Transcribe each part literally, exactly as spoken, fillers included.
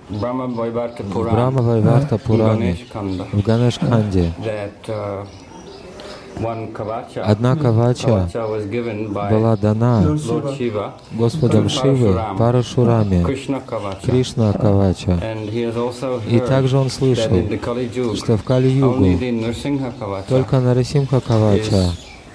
Брахма-вайварта Пуране, в Ганеш-канде, одна кавача была дана Господом Шивы Парашураме, Кришна кавача. И также он слышал, что в Кали-югу только Нарасимха кавача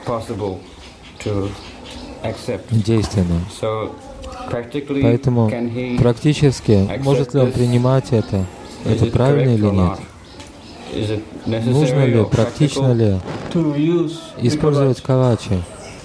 действенна. Поэтому практически, может ли он принимать это? Это правильно или нет? Нужно ли, практично ли использовать кавачи?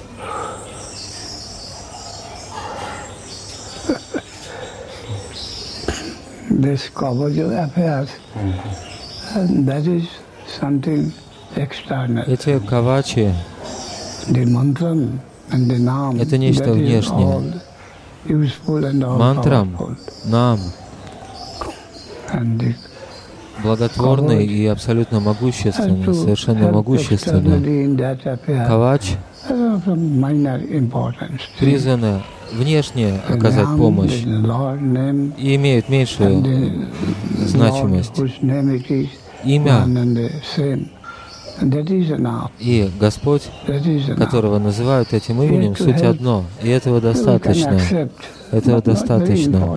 Эти кавачи — это нечто внешнее. Мантрам, нам, благотворный и абсолютно могущественный, совершенно могущественный. Кавач призваны внешне оказать помощь и имеют меньшую значимость. Имя и Господь, которого называют этим именем, суть одно, и этого достаточно. Этого достаточно.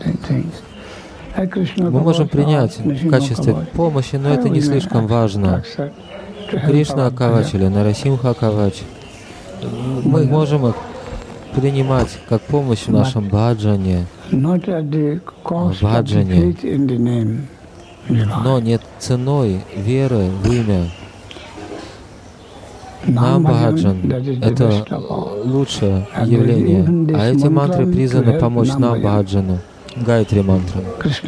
Мы можем принять в качестве помощи, но это не слишком важно. Кришна Кавач или Нарасимха Кавач. Мы можем их принимать как помощь в нашем баджане, в баджане, но не ценой веры в имя. Нам-баджан — это лучшее явление, а эти мантры призваны помочь нам-баджану, Гайатри мантрам.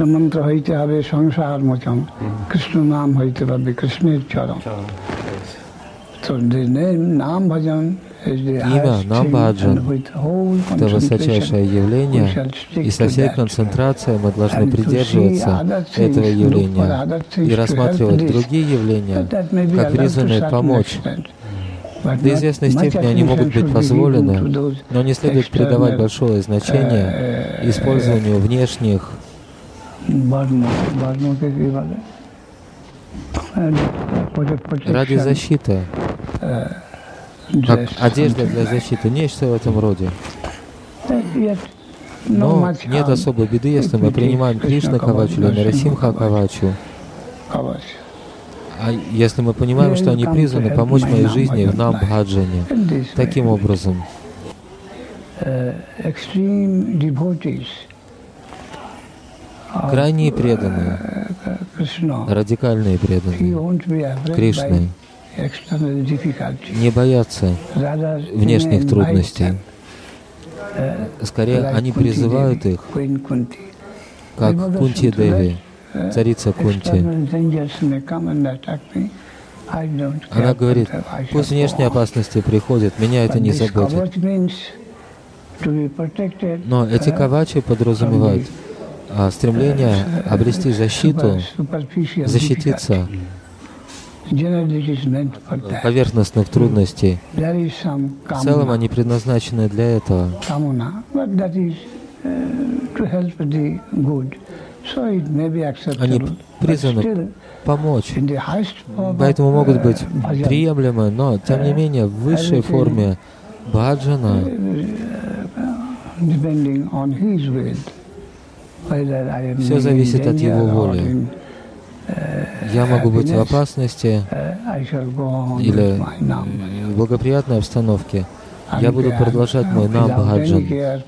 Имя Нам-баджан — это высочайшее явление, и со всей концентрацией мы должны придерживаться этого явления и рассматривать другие явления как призванные помочь. До известной степени они могут быть позволены, но не следует придавать большое значение использованию внешних ради защиты, как одежда для защиты, нечто в этом роде. Но нет особой беды, если мы принимаем Кришна Кавачу или Нарасимха Кавачу. А если мы понимаем, что они призваны помочь моей жизни в нам-баджане, таким образом. Крайние преданные, радикальные преданные Кришны не боятся внешних трудностей. Скорее, они призывают их, как Кунти Деви, царица Кунти. Она говорит, пусть внешние опасности приходят, меня это не заботит. Но эти кавачи подразумевают а, стремление обрести защиту, защититься поверхностных трудностей. В целом они предназначены для этого. Они призваны помочь, поэтому могут быть приемлемы, но, тем не менее, в высшей форме баджана все зависит от его воли. Я могу быть в опасности или в благоприятной обстановке. Я буду продолжать мой нам-баджан.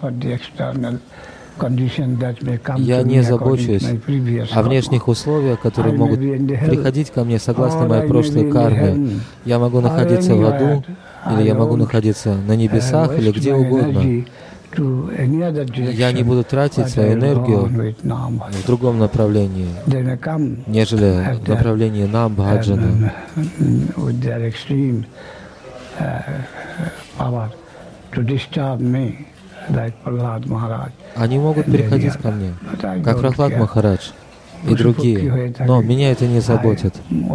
Я не забочусь о внешних условиях, которые могут приходить ко мне согласно моей прошлой карме. Я могу находиться в аду, или я могу находиться на небесах, или где угодно. Я не буду тратить свою энергию в другом направлении, нежели в направлении нам-баджана. Они могут приходить ко мне, как Прахлад Махарадж и другие, но меня это не заботит.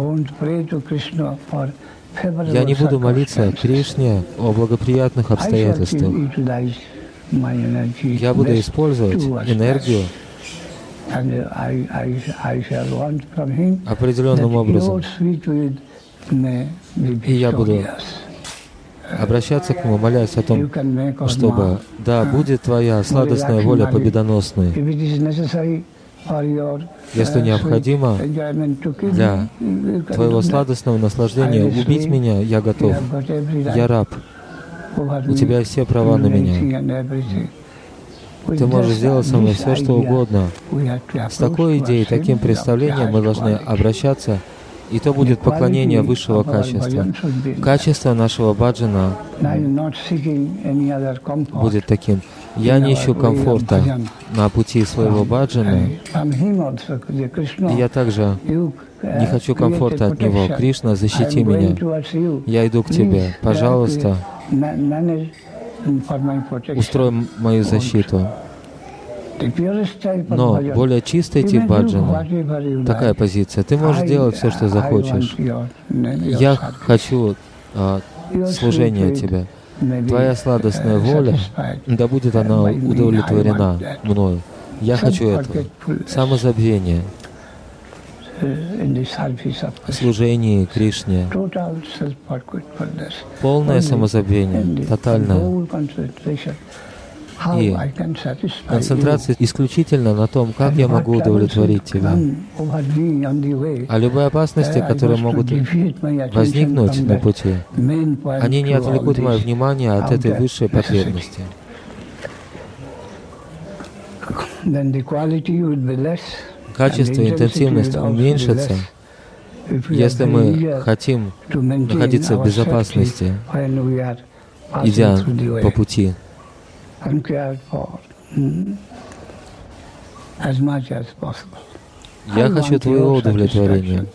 Я не буду молиться Кришне о благоприятных обстоятельствах. Я буду использовать энергию определенным образом. И я буду обращаться к Нему, молясь о том, чтобы, да, будет Твоя сладостная воля победоносной. Если необходимо для Твоего сладостного наслаждения убить меня, я готов. Я раб. У Тебя есть все права на меня. Ты можешь сделать со мной все, что угодно. С такой идеей, таким представлением мы должны обращаться, и то будет поклонение высшего качества. Качество нашего баджана будет таким. Я не ищу комфорта на пути своего баджана, и я также не хочу комфорта от него. Кришна, защити меня. Я иду к Тебе. Пожалуйста, устрой мою защиту. Но более чистый тип баджана, такая позиция, ты можешь делать все, что захочешь. Я хочу а, служения Тебе. Твоя сладостная воля, да будет она удовлетворена мною. Я хочу этого. Самозабвение, служение Кришне, полное самозабвение, тотальное. И концентрация исключительно на том, как я могу удовлетворить Тебя. А любые опасности, которые могут возникнуть на пути, они не отвлекут мое внимание от этой высшей потребности. Качество и интенсивность уменьшится, если мы хотим находиться в безопасности, идя по пути. Я хочу Твоего удовлетворения.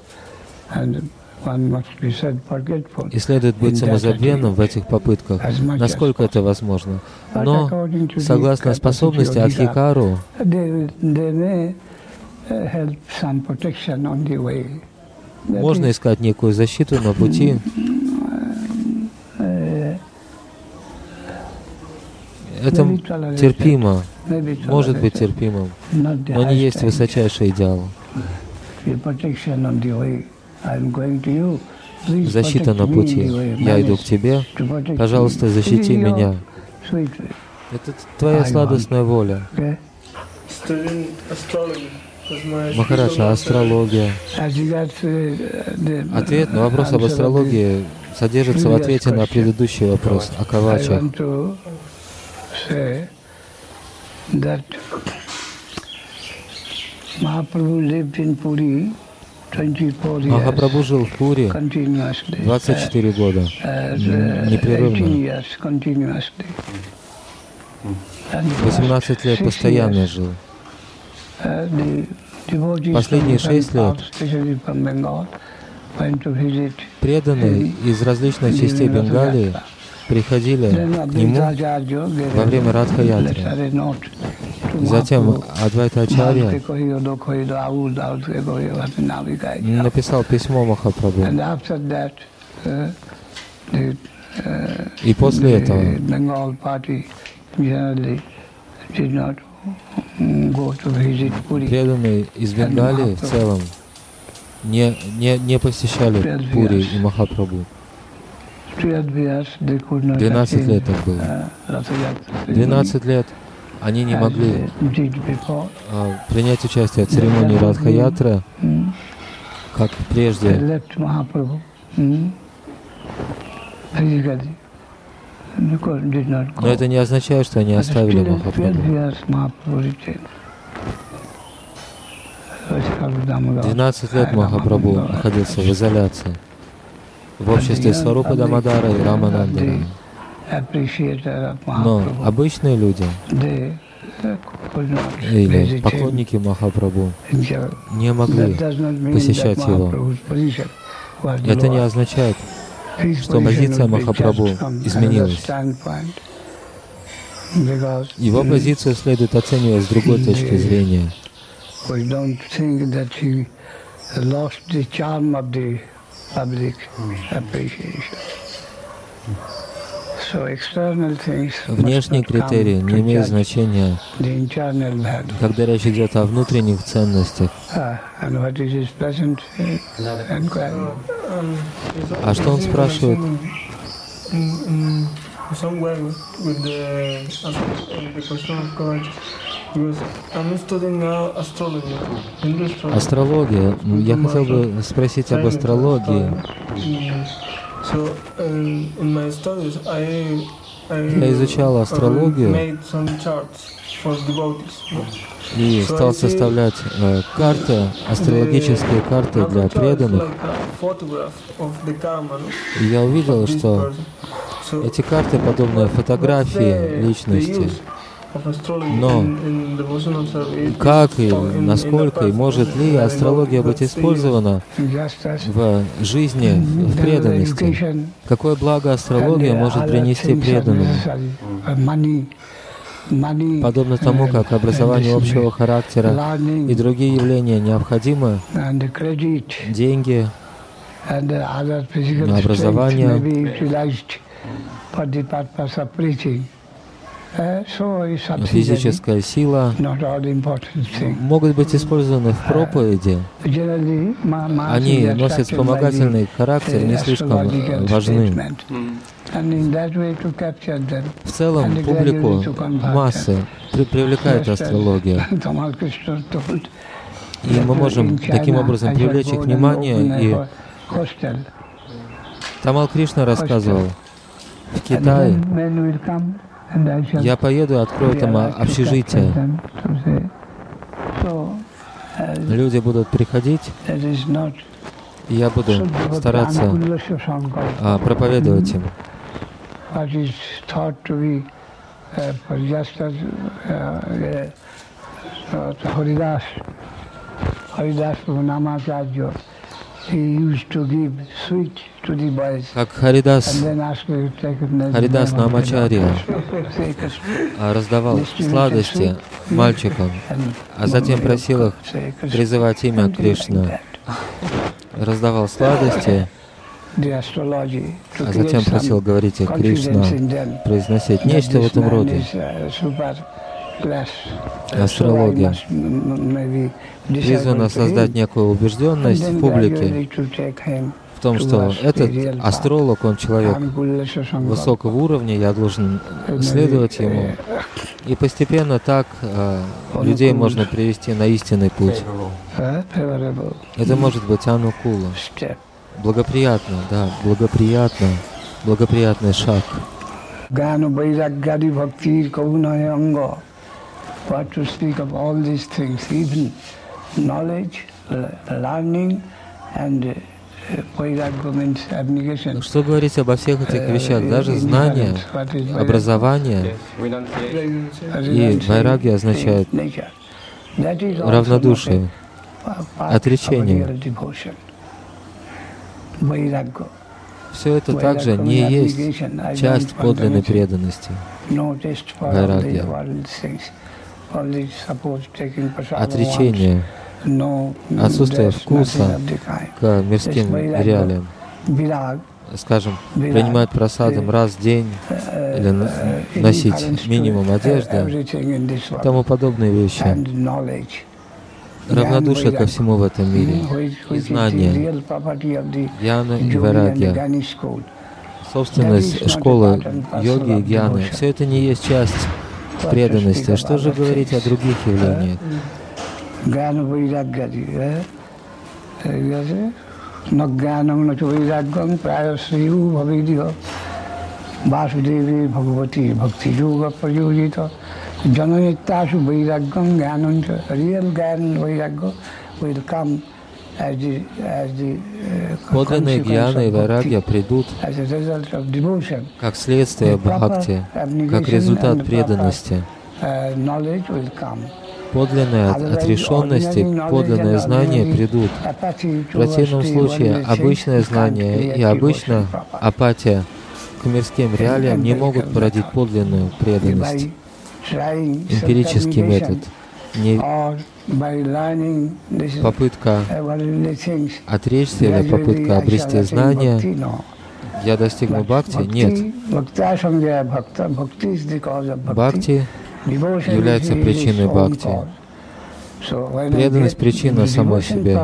И следует быть самозабвенным в этих попытках, насколько это возможно. Но, согласно способности Адхикару, можно искать некую защиту на пути. Это терпимо, может быть терпимым, но не есть высочайший идеал. Защита на пути. Я иду к Тебе. Пожалуйста, защити меня. Это Твоя сладостная воля. Махараджа, астрология. Ответ на вопрос об астрологии содержится в ответе на предыдущий вопрос о кавачах. Махапрабху жил в Пури двадцать четыре года, непрерывно. восемнадцать лет постоянно жил. Последние шесть лет преданные из различных частей Бенгалии приходили к нему во время Радха-ятры. Затем Адвайта Ачарья написал письмо Махапрабху. И после этого преданные из Бенгалии в целом не, не, не посещали Пури и Махапрабху. Двенадцать лет так было. Двенадцать лет они не могли а, принять участие в церемонии Радха-ятры, как прежде. Но это не означает, что они оставили Махапрабху. Двенадцать лет Махапрабху находился в изоляции в обществе Сварупа Дамодара и Раманандана. Но обычные люди или поклонники Махапрабху не могли посещать его. Это не означает, что позиция Махапрабху изменилась. Его позицию следует оценивать с другой точки зрения. Внешние критерии не имеют значения, когда речь идет о внутренних ценностях. А что он спрашивает? Астрология. Я хотел бы спросить об астрологии. Я изучал астрологию и стал составлять э, карты, астрологические карты для преданных. И я увидел, что эти карты подобны фотографии личности. Но как и насколько и может ли астрология быть использована в жизни, в преданности? Какое благо астрология может принести преданному? Подобно тому, как образование общего характера и другие явления необходимы, деньги, образование, физическая сила могут быть использованы в проповеди. Они носят вспомогательный характер, не слишком важны. В целом, публику, массы при привлекает астрология. И мы можем таким образом привлечь их внимание. И Тамал Кришна рассказывал, в Китае я поеду и открою там общежитие. Люди будут приходить, и я буду стараться а, проповедовать им. Как Харидас, Харидас Намачарья раздавал сладости мальчикам, а затем просил их призывать имя Кришны. Раздавал сладости, а затем просил говорить их Кришна, произносить нечто в этом роде. Астрология призвана создать некую убежденность в публике в том, что этот астролог, он человек высокого уровня, я должен следовать ему. И постепенно так э, людей можно привести на истинный путь. Это может быть анукула. Благоприятно, да, благоприятно, благоприятный шаг. What to speak of all these things, even knowledge, learning and vairagya means abnegation. Что говорить обо всех этих вещах? Даже знание, образование и вайрагья означает равнодушие, отречение. Все это также не есть часть подлинной преданности. Вайрагья. Отречение, отсутствие вкуса к мирским реалиям. Скажем, принимать просадом раз в день или носить минимум одежды, тому подобные вещи. Равнодушие ко всему в этом мире, и знание, гьяна и вайрагья, собственность школы йоги и гьяны, все это не есть часть преданности. Что же говорить о других явлениях? Подлинные гьяна и вайрагья придут как следствие бхакти, как результат преданности. Подлинная отрешенность и подлинное знание придут. В противном случае обычное знание и обычная апатия к мирским реалиям не могут породить подлинную преданность. Эмпирический метод. Не попытка отречься или попытка обрести знания я достигну бхакти? Нет. Бхакти является причиной бхакти. Преданность — причина самой себе.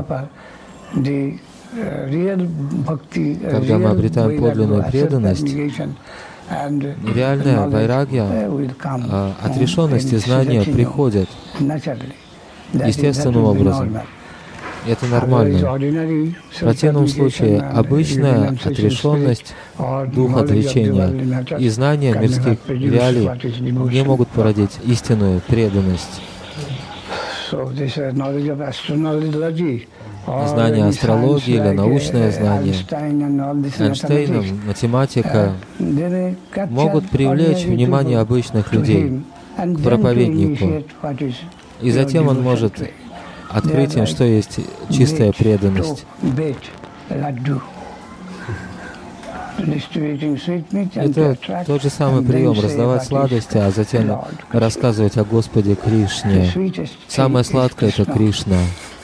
Когда мы обретаем подлинную преданность, реальная вайрагья, отрешенность и знания приходят естественным образом. Это нормально. В противном случае обычная отрешенность, дух отречения и знания мирских реалий не могут породить истинную преданность. Знание астрологии или научное знание Эйнштейном, математика могут привлечь внимание обычных людей к проповеднику, и затем он может открыть им, что есть чистая преданность. Это тот же самый прием — раздавать сладости, а затем рассказывать о Господе Кришне. Самое сладкое — это Кришна.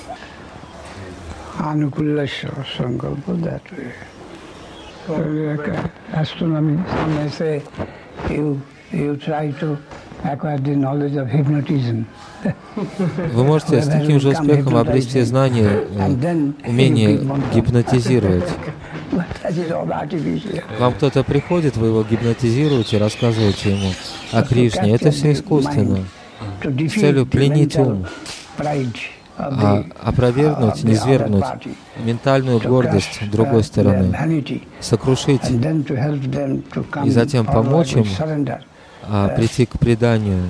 Вы можете с таким же успехом обрести знание, умение гипнотизировать. Вам кто-то приходит, вы его гипнотизируете, рассказываете ему о Кришне. Это все искусственно, с целью пленить ум, а опровергнуть, низвергнуть ментальную гордость другой стороны, сокрушить и затем помочь им а, прийти к преданию.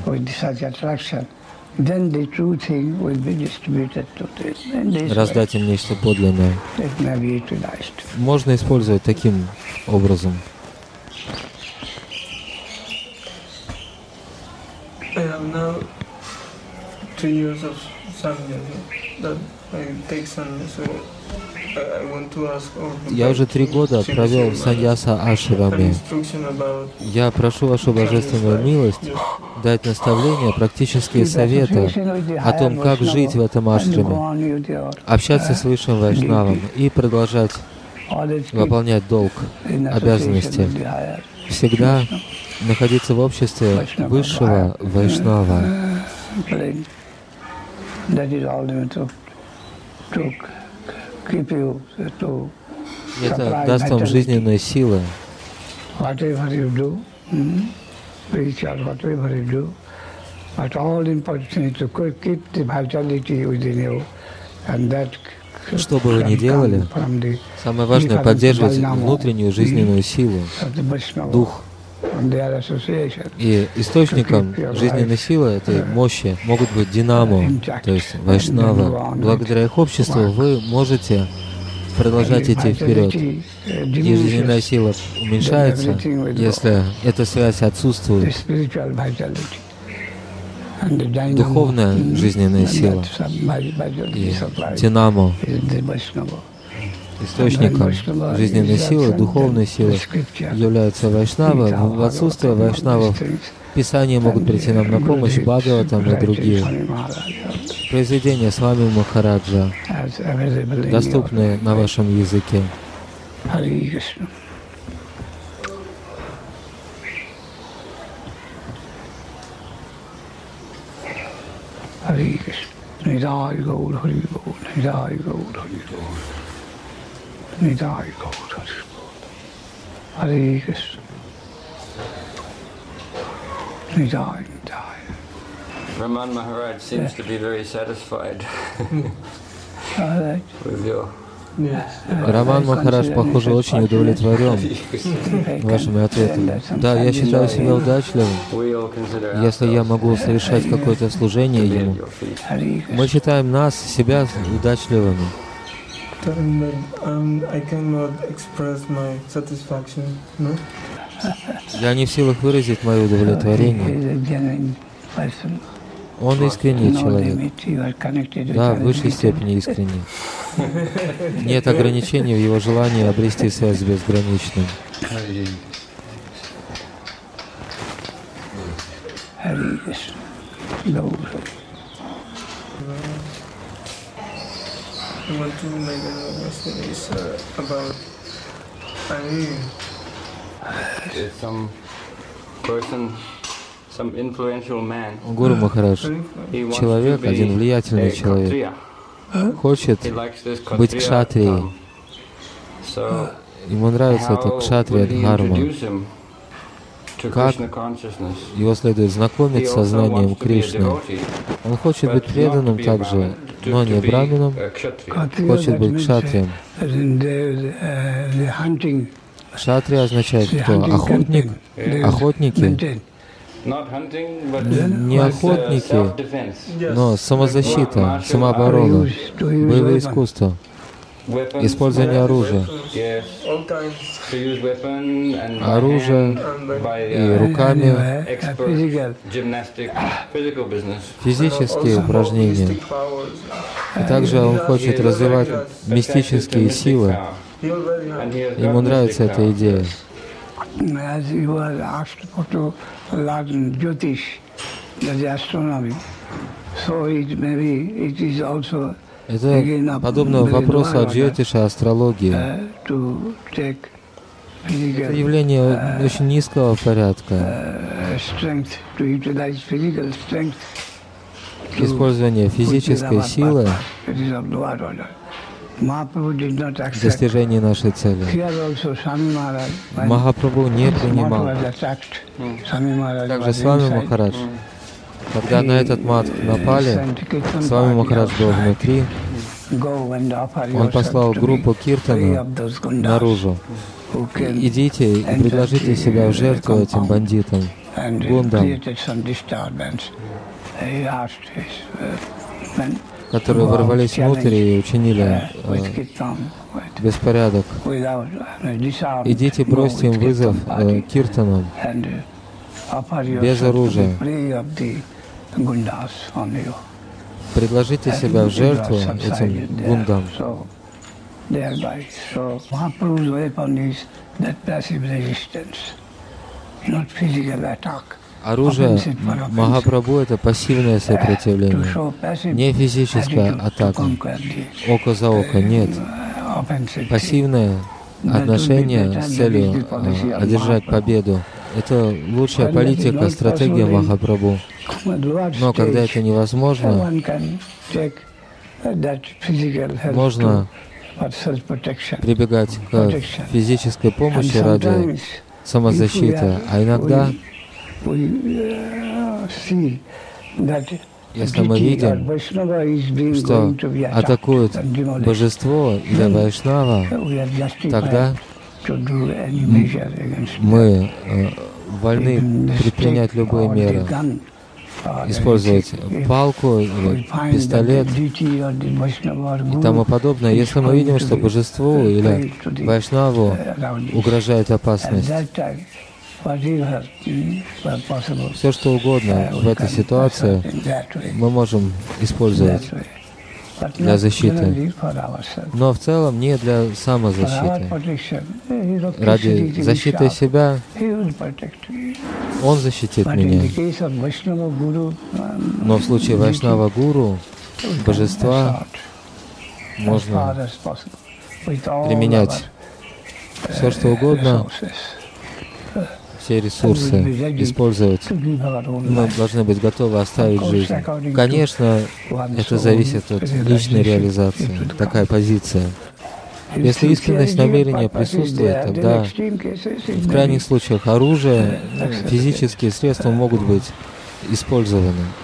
Раздать им нечто подлинное. Можно использовать таким образом. Я уже три года провел в саньяса ашраме. Я прошу вашу божественную милость дать наставления, практические советы о том, как жить в этом ашраме, общаться с высшим вайшнавом и продолжать выполнять долг, обязанности. Всегда находиться в обществе высшего вайшнава. Это даст вам жизненные силы. Что бы вы ни делали, самое важное — поддерживать внутреннюю жизненную силу, дух. И источником жизненной силы, этой мощи, могут быть динамо, то есть вайшнава. Благодаря их обществу вы можете продолжать идти вперед. И жизненная сила уменьшается, если эта связь отсутствует. Духовная жизненная сила и динамо, источником жизненной силы, духовной силы являются вайшнавы. В отсутствие вайшнавов Писания могут прийти нам на помощь, Бхагаватам и другие. Произведения с вами Махараджа доступны на вашем языке. Хари Кришна. Нидai Gaur Hari Gaur, Nidai Gaur Hari Gaur, Nidai Gaur Hari Gaur, Hare Krishna, Nidai, Nidai. Raman Maharaj seems yeah. to be very satisfied with your. Раман Махарадж, похоже, очень удовлетворен вашими ответами. Да, я считаю себя удачливым, если я могу совершать какое-то служение Ему. Мы считаем нас, себя, удачливыми. Я не в силах выразить мое удовлетворение. Он искренний человек. Да, в высшей степени искренний. Нет ограничений в его желании обрести связь с безграничным. Гуру Махарадж, человек, один влиятельный человек, хочет быть кшатрией. Ему нравится эта кшатрия дхарма. Как его следует знакомить с сознанием Кришны. Он хочет быть преданным также, но не брамином, хочет быть кшатрием. Кшатрия означает кто? Охотник, охотники. Не охотники, но самозащита, самооборона, боевые искусства, использование оружия. Оружие и руками, физические упражнения. И также он хочет развивать мистические силы. Ему нравится эта идея. Это подобно вопросу о джьотише, астрологии. Это явление очень низкого порядка. Использование физической силы в достижении нашей цели. Махапрабху не принимал. Также Свами Махарадж, когда на этот мат напали, Свами Махарадж был внутри, он послал группу киртана наружу. Идите и предложите себя в жертву этим бандитам, гундам, которые ворвались внутрь и учинили э, беспорядок. Идите, бросьте им вызов э, киртанам без оружия. Предложите себя в жертву этим гундам. Оружие Махапрабху — это пассивное сопротивление, не физическая атака, око за око, нет. Пассивное отношение с целью э, одержать победу. Это лучшая политика, стратегия Махапрабху. Но когда это невозможно, можно прибегать к физической помощи ради самозащиты, а иногда, если мы видим, что атакуют божество или вайшнава, тогда мы э, вольны предпринять любые меры, использовать палку или пистолет и тому подобное, если мы видим, что божеству или вайшнаву угрожает опасность. Все, что угодно в этой ситуации мы можем использовать для защиты, но в целом не для самозащиты. Ради защиты себя он защитит меня. Но в случае Вайшнава Гуру, божества, можно применять все, что угодно, все ресурсы использовать. Мы должны быть готовы оставить жизнь. Конечно, это зависит от личной реализации, такая позиция. Если искренность намерения присутствует, тогда в крайних случаях оружие, физические средства могут быть использованы.